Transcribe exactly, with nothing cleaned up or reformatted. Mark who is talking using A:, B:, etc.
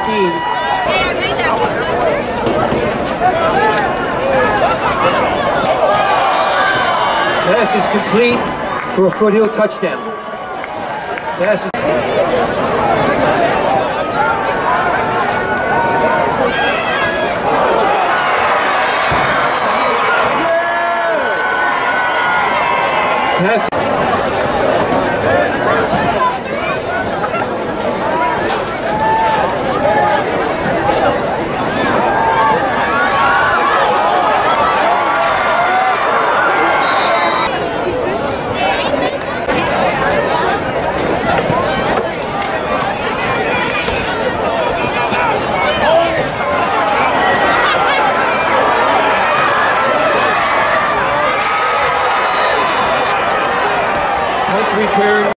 A: fifteen. Pass is complete for a Foothill touchdown. Pass is Pass. Return.